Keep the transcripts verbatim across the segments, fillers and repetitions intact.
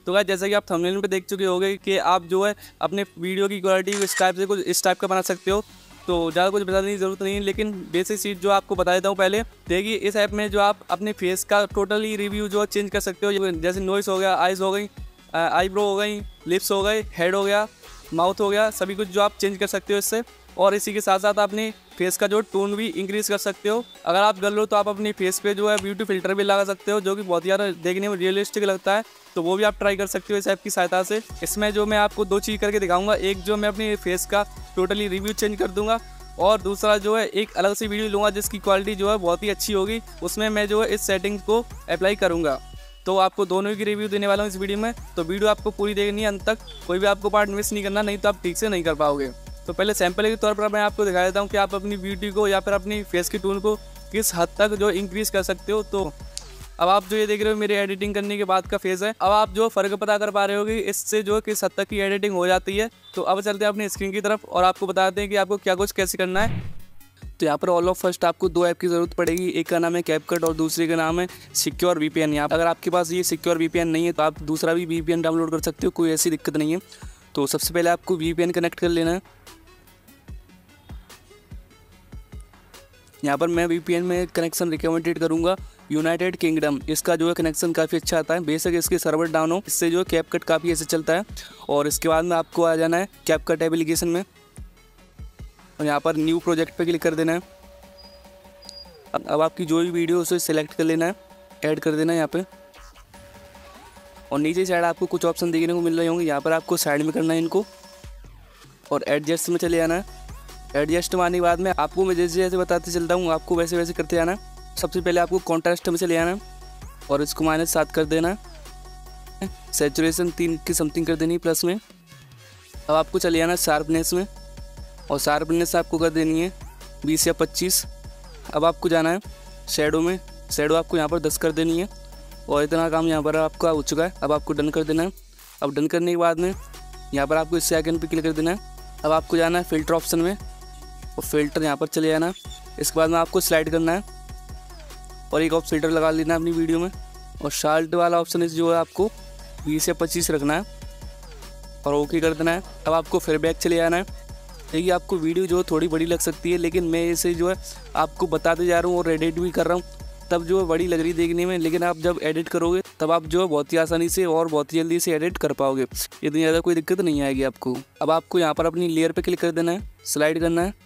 तो गाइस जैसा कि आप थंबनेल पे देख चुके होंगे कि आप जो है अपने वीडियो की क्वालिटी इस टाइप से कुछ इस टाइप का बना सकते हो। तो ज़्यादा कुछ बताने की ज़रूरत नहीं है, लेकिन बेसिक चीज़ जो आपको बता देता हूँ पहले। देखिए इस ऐप में जो आप अपने फेस का टोटली रिव्यू जो है चेंज कर सकते हो, जैसे नॉइस हो गया, आइज़ हो गई, आईब्रो हो गई, लिप्स हो गए, हेड हो गया, माउथ हो गया, सभी कुछ जो आप चेंज कर सकते हो इससे। और इसी के साथ साथ अपने फेस का जो टोन भी इंक्रीज कर सकते हो। अगर आप कर लो तो आप अपनी फेस पे जो है ब्यूटी फिल्टर भी लगा सकते हो, जो कि बहुत ज़्यादा देखने में रियलिस्टिक लगता है। तो वो भी आप ट्राई कर सकते हो इस ऐप की सहायता से। इसमें जो मैं आपको दो चीज़ करके दिखाऊंगा, एक जो मैं अपनी फेस का टोटली रिव्यू चेंज कर दूंगा, और दूसरा जो है एक अलग सी वीडियो लूँगा जिसकी क्वालिटी जो है बहुत ही अच्छी होगी, उसमें मैं जो है इस सेटिंग को अप्लाई करूँगा। तो आपको दोनों की रिव्यू देने वाला हूँ इस वीडियो में। तो वीडियो आपको पूरी देखनी है अंत तक, कोई भी आपको पार्ट मिस नहीं करना, नहीं तो आप ठीक से नहीं कर पाओगे। तो पहले सैंपल के तौर पर मैं आपको दिखा देता हूँ कि आप अपनी ब्यूटी को या फिर अपनी फेस की टोन को किस हद तक जो इंक्रीज़ कर सकते हो। तो अब आप जो ये देख रहे हो मेरी एडिटिंग करने के बाद का फेस है। अब आप जो फ़र्क पता कर पा रहे हो कि इससे जो किस हद तक की एडिटिंग हो जाती है। तो अब चलते हैं अपनी स्क्रीन की तरफ और आपको बताते हैं कि आपको क्या कुछ कैसे करना है। तो यहाँ पर ऑल ऑफ फर्स्ट आपको दो ऐप की ज़रूरत पड़ेगी, एक का नाम है कैपकट और दूसरे का नाम है सिक्योर वीपीएन। यहाँ अगर आपके पास ये सिक्योर वीपीएन नहीं है तो आप दूसरा भी वीपीएन डाउनलोड कर सकते हो, कोई ऐसी दिक्कत नहीं है। तो सबसे पहले आपको वीपीएन कनेक्ट कर लेना है। यहाँ पर मैं वीपीएन में कनेक्शन रिकमेंडेड करूँगा यूनाइटेड किंगडम। इसका जो है कनेक्शन काफ़ी अच्छा आता है, बेशक इसके सर्वर डाउन हो, इससे जो है कैपकट काफ़ी ऐसे चलता है। और इसके बाद में आपको आ जाना है कैपकट एप्लीकेशन में और यहाँ पर न्यू प्रोजेक्ट पे क्लिक कर देना है। अब अब आपकी जो भी वीडियो उसे सिलेक्ट कर लेना है, ऐड कर देना है यहाँ पे। और नीचे साइड आपको कुछ ऑप्शन देखने को मिल रहे होंगे, यहाँ पर आपको साइड में करना है इनको और एडजस्ट में चले जाना है। एडजस्ट में आने के बाद में आपको मैं जैसे जैसे बताते चलता हूँ आपको वैसे वैसे करते जाना है। सबसे पहले आपको कॉन्ट्रास्ट में चले जाना है और इसको माइनस सात कर देना है। सैचुरेशन तीन की समथिंग कर देनी है प्लस में। अब आपको चले जाना है शार्पनेस में और शार्पनेस आपको कर देनी है बीस या पच्चीस। अब आपको जाना है शैडो में, शैडो आपको यहाँ पर दस कर देनी है। और इतना काम यहाँ पर आपका हो चुका है, अब आपको डन कर देना है। अब डन करने के बाद में यहाँ पर आपको इस आइकन पे क्लिक कर देना है। अब आपको जाना है फिल्टर ऑप्शन में और फिल्टर यहाँ पर चले जाना है। इसके बाद में आपको स्लाइड करना है और एक ऑफ फिल्टर लगा लेना है अपनी वीडियो में। और शार्ट वाला ऑप्शन इस जो है आपको बीस या पच्चीस रखना है और ओके कर देना है। अब आपको फिर बैक चले जाना है। देखिए आपको वीडियो जो थोड़ी बड़ी लग सकती है, लेकिन मैं इसे जो है आपको बताते जा रहा हूँ और एडिट भी कर रहा हूँ, तब जो है बड़ी लग रही देखने में, लेकिन आप जब एडिट करोगे तब आप जो है बहुत ही आसानी से और बहुत ही जल्दी से एडिट कर पाओगे, इतनी ज़्यादा कोई दिक्कत नहीं आएगी आपको। अब आपको यहाँ पर अपनी लेयर पे क्लिक कर देना है, स्लाइड करना है।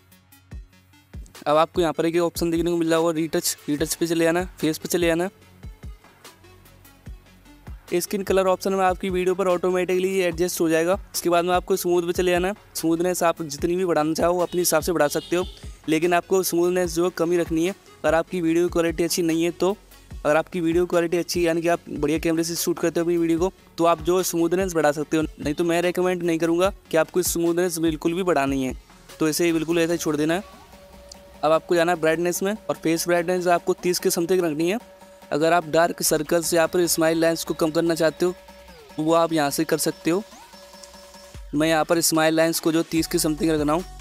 अब आपको यहाँ पर एक ऑप्शन देखने को मिल रहा होगा रीटच, रीटच पे चले जाना है, फेस पे चले जाना है। स्किन कलर ऑप्शन में आपकी वीडियो पर ऑटोमेटिकली ये एडजस्ट हो जाएगा। इसके बाद में आपको स्मूथ पे चले जाना है। स्मूथनेस आप जितनी भी बढ़ाना चाहो अपने हिसाब से बढ़ा सकते हो, लेकिन आपको स्मूथनेस जो है कम ही रखनी है। अगर आपकी वीडियो की क्वालिटी अच्छी नहीं है तो अगर आपकी वीडियो की क्वालिटी अच्छी यानी कि आप बढ़िया कैमरे से शूट करते हो अपनी वीडियो को, तो आप जो स्मूथनेस बढ़ा सकते हो। नहीं तो मैं रिकमेंड नहीं करूँगा कि आपको स्मूथनेस बिल्कुल भी बढ़ानी है, तो इसे बिल्कुल ऐसा ही छोड़ देना है। अब आपको जाना है ब्राइटनेस में और फेस ब्राइटनेस आपको तीस के समथिंग रखनी है। अगर आप डार्क सर्कल्स या फिर स्माइल लाइन्स को कम करना चाहते हो वो आप यहाँ से कर सकते हो। मैं यहाँ पर स्माइल लाइन्स को जो तीस के समथिंग रख रहा हूँ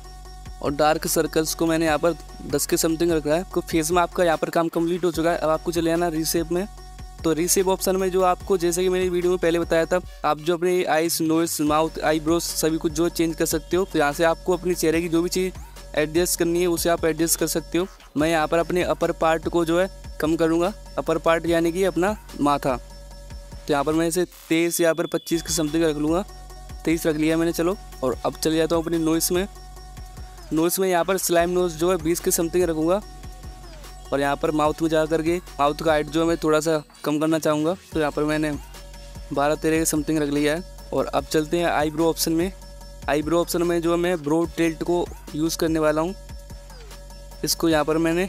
और डार्क सर्कल्स को मैंने यहाँ पर दस के समथिंग रखा है। तो फेस में आपका यहाँ पर काम कंप्लीट हो चुका है। अब आपको चले जाना रीशेप में। तो रीशेप ऑप्शन में जो आपको जैसे कि मैंने वीडियो में पहले बताया था, आप जो अपने आइस, नोज, माउथ, आईब्रोज सभी कुछ जो चेंज कर सकते हो। तो यहाँ से आपको अपने चेहरे की जो भी चीज़ एडजस्ट करनी है उसे आप एडजस्ट कर सकते हो। मैं यहाँ पर अपने अपर पार्ट को जो है कम करूँगा, अपर पार्ट यानी कि अपना माथा। तो यहाँ पर मैं इसे तेईस या पर पच्चीस के समथिंग रख लूँगा, तेईस रख लिया मैंने। चलो और अब चले जाता हूँ अपनी नोइस में। नोइस में यहाँ पर स्लाइम नोज जो है बीस के समथिंग रखूँगा और यहाँ पर माउथ में जा करके माउथ का हाइट जो है मैं थोड़ा सा कम करना चाहूँगा, तो यहाँ पर मैंने बारह तेरह के समथिंग रख लिया है। और अब चलते हैं आईब्रो ऑप्शन में। आईब्रो ऑप्शन में जो मैं ब्रो टिल्ट को यूज़ करने वाला हूँ, इसको यहाँ पर मैंने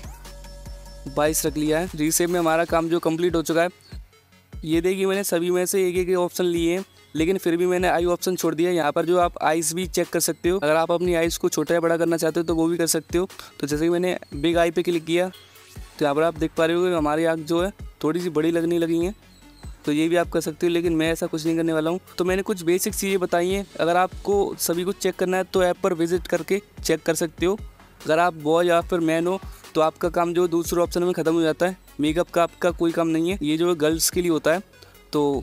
बाईस रख लिया है। रीशेप में हमारा काम जो कंप्लीट हो चुका है। ये देखिए मैंने सभी में से एक एक ऑप्शन लिए हैं, लेकिन फिर भी मैंने आई ऑप्शन छोड़ दिया। यहाँ पर जो आप आइस भी चेक कर सकते हो, अगर आप अपनी आइस को छोटा या बड़ा करना चाहते हो तो वो भी कर सकते हो। तो जैसे कि मैंने बिग आई पे क्लिक किया तो यहाँ पर आप देख पा रहे हो कि हमारी आँख जो है थोड़ी सी बड़ी लगने लगी हैं। तो ये भी आप कर सकते हो, लेकिन मैं ऐसा कुछ नहीं करने वाला हूँ। तो मैंने कुछ बेसिक चीज़ें बताई हैं, अगर आपको सभी कुछ चेक करना है तो ऐप पर विजिट करके चेक कर सकते हो। अगर आप बॉय या फिर मैन हो तो आपका काम जो दूसरे ऑप्शन में ख़त्म हो जाता है। मेकअप का आपका कोई काम नहीं है, ये जो गर्ल्स के लिए होता है, तो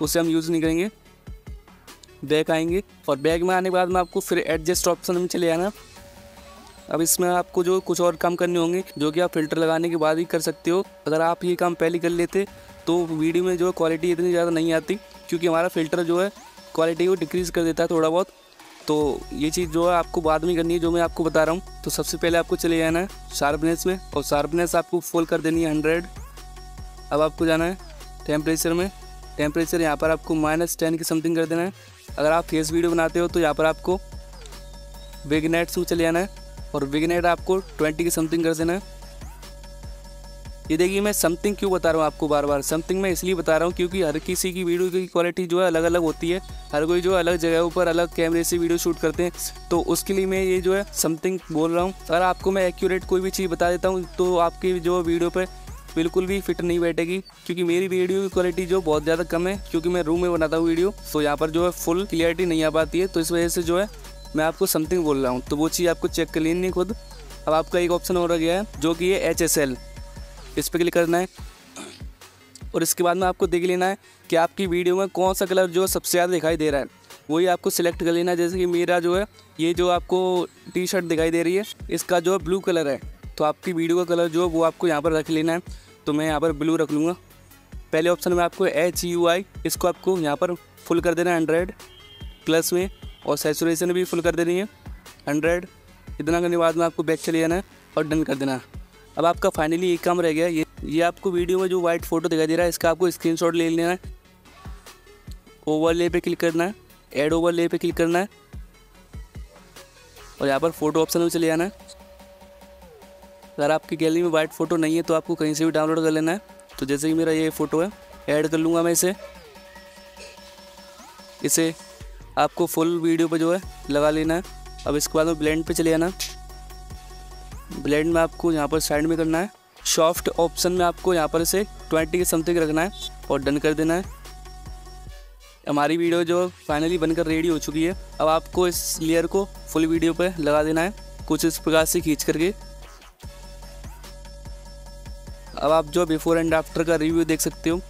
उसे हम यूज़ नहीं करेंगे। बैक आएंगे और बैक में आने के बाद में आपको फिर एडजस्ट ऑप्शन में चले आना। अब इसमें आपको जो कुछ और काम करने होंगे जो कि आप फ़िल्टर लगाने के बाद ही कर सकते हो। अगर आप ये काम पहले कर लेते तो वीडियो में जो है क्वालिटी इतनी ज़्यादा नहीं आती, क्योंकि हमारा फ़िल्टर जो है क्वालिटी को डिक्रीज़ कर देता है थोड़ा बहुत। तो ये चीज़ जो है आपको बाद में करनी है, जो मैं आपको बता रहा हूँ। तो सबसे पहले आपको चले जाना है शार्पनेस में, और शार्पनेस आपको फुल कर देनी है हंड्रेड। अब आपको जाना है टेम्परेचर में। टेम्परेचर यहाँ पर आपको माइनस टेन की समथिंग कर देना है। अगर आप फेस वीडियो बनाते हो तो यहाँ पर आपको विग्नेट्स में चले जाना है और विग्नेट आपको ट्वेंटी की समथिंग कर देना है। ये देखिए मैं समथिंग क्यों बता रहा हूँ आपको बार बार, समथिंग मैं इसलिए बता रहा हूँ क्योंकि हर किसी की वीडियो की क्वालिटी जो है अलग अलग होती है। हर कोई जो अलग जगहों पर अलग कैमरे से वीडियो शूट करते हैं, तो उसके लिए मैं ये जो है समथिंग बोल रहा हूँ। अगर आपको मैं एक्यूरेट कोई भी चीज़ बता देता हूँ तो आपकी जो वीडियो पर बिल्कुल भी फिट नहीं बैठेगी, क्योंकि मेरी वीडियो की क्वालिटी जो बहुत ज़्यादा कम है, क्योंकि मैं रूम में बनाता हूँ वीडियो, तो यहाँ पर जो है फुल क्लियरिटी नहीं आ पाती है। तो इस वजह से जो है मैं आपको समथिंग बोल रहा हूँ, तो वो चीज़ आपको चेक कर लेनी है खुद। अब आपका एक ऑप्शन हो गया है जो कि ये एच एस एल, इस पर क्लिक करना है और इसके बाद में आपको देख लेना है कि आपकी वीडियो में कौन सा कलर जो है सबसे ज़्यादा दिखाई दे रहा है, वही आपको सिलेक्ट कर लेना है। जैसे कि मेरा जो है ये जो आपको टी शर्ट दिखाई दे रही है, इसका जो है ब्लू कलर है, तो आपकी वीडियो का कलर जो है वो आपको यहाँ पर रख लेना है। तो मैं यहाँ पर ब्लू रख लूँगा। पहले ऑप्शन में आपको एच यू आई, इसको आपको यहाँ पर फुल कर देना है हंड्रेड प्लस में, और सैचुरेशन भी फुल कर देनी है हंड्रेड। इतना करने के बाद में आपको बैक चले जाना है और डन कर देना है। अब आपका फाइनली एक काम रह गया, ये ये आपको वीडियो में जो वाइट फोटो दिखाई दे रहा है इसका आपको स्क्रीनशॉट ले लेना है। ओवरले पे क्लिक करना है, ऐड ओवरले पे क्लिक करना है और यहाँ पर फोटो ऑप्शन में चले जाना है। अगर आपकी गैलरी में वाइट फ़ोटो नहीं है तो आपको कहीं से भी डाउनलोड कर लेना है। तो जैसे कि मेरा ये फ़ोटो है, ऐड कर लूँगा मैं इसे इसे आपको फुल वीडियो पे जो है लगा लेना है। अब इसके बाद में ब्लेंड पे चले जाना। ब्लेंड में आपको यहाँ पर साइड में करना है, सॉफ्ट ऑप्शन में आपको यहाँ पर से ट्वेंटी के समथिंग रखना है और डन कर देना है। हमारी वीडियो जो फाइनली बनकर रेडी हो चुकी है। अब आपको इस लेयर को फुल वीडियो पे लगा देना है, कुछ इस प्रकार से खींच करके। अब आप जो बिफोर एंड आफ्टर का रिव्यू देख सकते हो।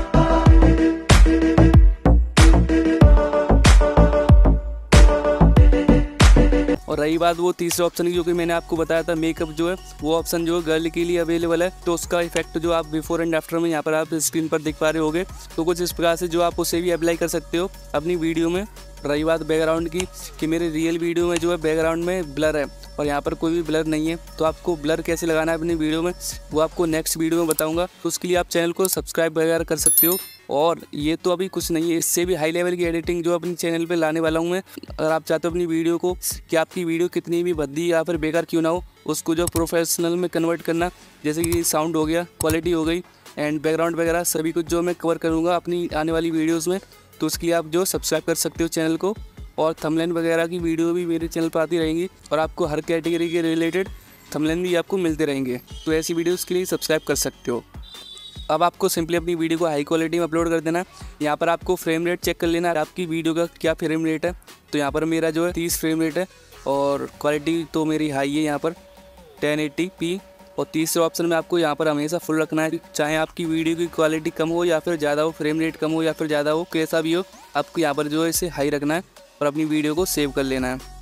और रही बात वो तीसरे ऑप्शन की, जो कि मैंने आपको बताया था मेकअप जो है वो ऑप्शन जो गर्ल के लिए अवेलेबल है, तो उसका इफेक्ट जो आप बिफोर एंड आफ्टर में यहाँ पर आप स्क्रीन पर देख पा रहे होगे। तो कुछ इस प्रकार से जो आप उसे भी अप्लाई कर सकते हो अपनी वीडियो में। रही बात बैकग्राउंड की, कि मेरे रियल वीडियो में जो है बैकग्राउंड में ब्लर है और यहाँ पर कोई भी ब्लर नहीं है, तो आपको ब्लर कैसे लगाना है अपनी वीडियो में वो आपको नेक्स्ट वीडियो में बताऊंगा। तो उसके लिए आप चैनल को सब्सक्राइब वगैरह कर सकते हो। और ये तो अभी कुछ नहीं है, इससे भी हाई लेवल की एडिटिंग जो अपनी चैनल पे लाने वाला हूँ मैं। अगर आप चाहते हो अपनी वीडियो को कि आपकी वीडियो कितनी भी भद्दी या फिर बेकार क्यों ना हो, उसको जो प्रोफेशनल में कन्वर्ट करना, जैसे कि साउंड हो गया, क्वालिटी हो गई एंड बैकग्राउंड वगैरह सभी कुछ जो मैं कवर करूँगा अपनी आने वाली वीडियोज़ में, तो उसके लिए आप जो सब्सक्राइब कर सकते हो चैनल को। और थंबनेल वगैरह की वीडियो भी मेरे चैनल पर आती रहेंगी और आपको हर कैटेगरी के रिलेटेड थंबनेल भी आपको मिलते रहेंगे, तो ऐसी वीडियोस के लिए सब्सक्राइब कर सकते हो। अब आपको सिंपली अपनी वीडियो को हाई क्वालिटी में अपलोड कर देना है। यहाँ पर आपको फ्रेम रेट चेक कर लेना है आपकी वीडियो का क्या फ्रेम रेट है। तो यहाँ पर मेरा जो है तीस फ्रेम रेट है और क्वालिटी तो मेरी हाई है यहाँ पर टेन एटी पी। और तीसरे ऑप्शन में आपको यहाँ पर हमेशा फुल रखना है, चाहे आपकी वीडियो की क्वालिटी कम हो या फिर ज़्यादा हो, फ्रेम रेट कम हो या फिर ज़्यादा हो, कैसा भी हो, आपको यहाँ पर जो है इसे हाई रखना है और अपनी वीडियो को सेव कर लेना है।